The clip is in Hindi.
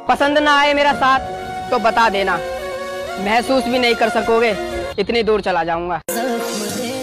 पसंद ना आए मेरा साथ तो बता देना, महसूस भी नहीं कर सकोगे, इतनी दूर चला जाऊंगा।